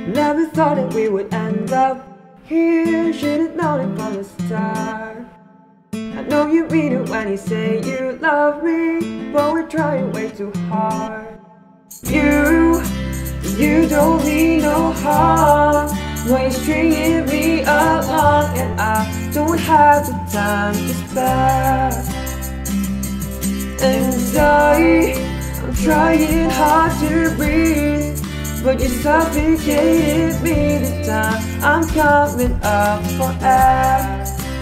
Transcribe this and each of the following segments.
Never thought that we would end up here. Should've known it from the start. I know you mean it when you say you love me, but we're trying way too hard. You don't mean no harm when you're stringing me along, and I don't have the time to spare. And I'm trying hard to breathe, but you suffocated me this time. I'm coming up for air.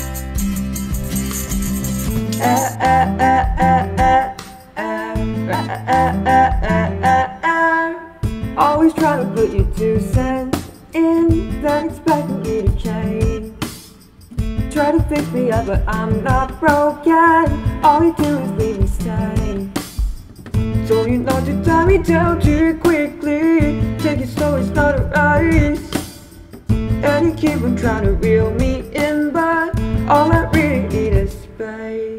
Always trying to put your 2 cents in, then expecting me to change. Try to fix me up, but I'm not broken. All you do is leave me staying. So you know to tie me down too quickly. Take it slow, it's not a race. And you keep on trying to reel me in, but all I really need is space.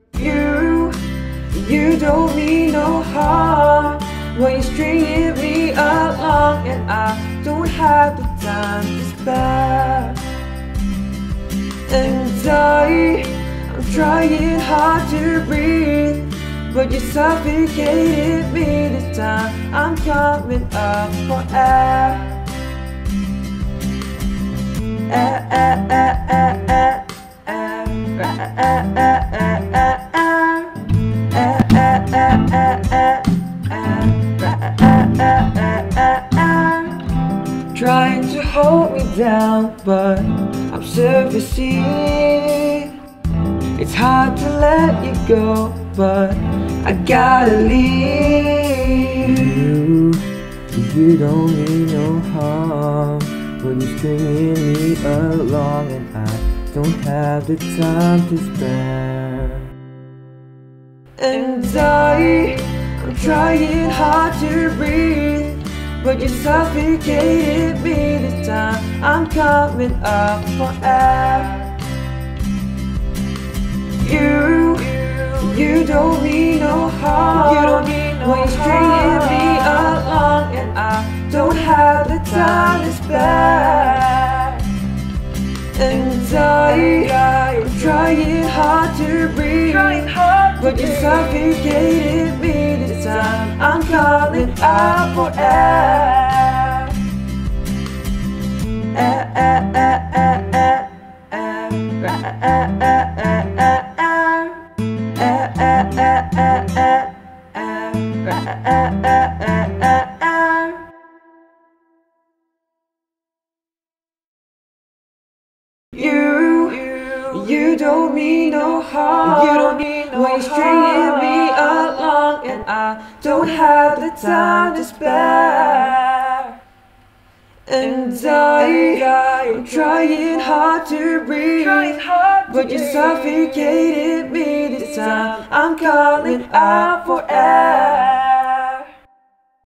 You don't mean no harm when you're stringing me along, and I don't have the time to spare. And I'm trying hard to breathe, but you suffocated me this time. I'm coming up for air. Trying to hold me down, but I'm surfacing. It's hard to let you go, but I gotta leave. You don't mean no harm when you're stringing me along, and I don't have the time to spare. And I'm trying hard to breathe, but you suffocated me this time. I'm coming up for air. You don't mean no harm when you're stringing me along, and I don't have the time to spare. And I'm trying hard to breathe, but you suffocated me this time. I'm calling out for air. You don't mean no harm when you're stringing me along, and I don't have the time to spare. And I'm trying hard to breathe, but you suffocated me this time. I'm calling out for air.